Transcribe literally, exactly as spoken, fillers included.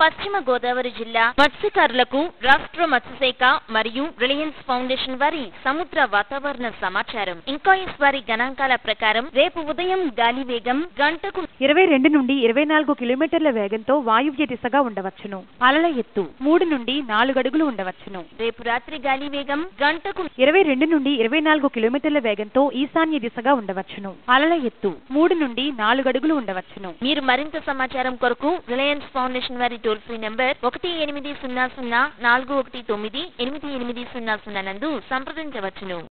పశ్చిమ గోదావరి జిల్లా మత్స్యకారులకు రాష్ట్ర మత్స్యశాఖ మరియు రిలయన్స్ ఫౌండేషన్ వారి సముద్ర వాతావరణ సమాచారం. ఇంకాయిస్ వారి గణాంకాల ప్రకారం రేపు ఉదయం గాలి వేగం గంటకు ఇరవై రెండు నుండి ఇరవై నాలుగు కిలోమీటర్ల వేగంతో వాయువ్య దిశగా ఉండవచ్చును. అలల ఎత్తు మూడు నుండి నాలుగు అడుగులు ఉండవచ్చును. రేపు రాత్రి గాలి వేగం గంటకు ఇరవై రెండు నుండి ఇరవై నాలుగు కిలోమీటర్ల వేగంతో ఈశాన్య దిశగా ఉండవచ్చును. అలల ఎత్తు మూడు నుండి నాలుగు అడుగులు ఉండవచ్చును. మీరు మరింత సమాచారం కొరకు రిలయన్స్ ఫౌండేషన్ వారి టోల్ ఫ్రీ నెంబర్ ఒకటి ఎనిమిది సున్నా సున్నా నాలుగు ఒకటి తొమ్మిది ఎనిమిది ఎనిమిది సున్నా సున్నా నందు సంప్రదించవచ్చును.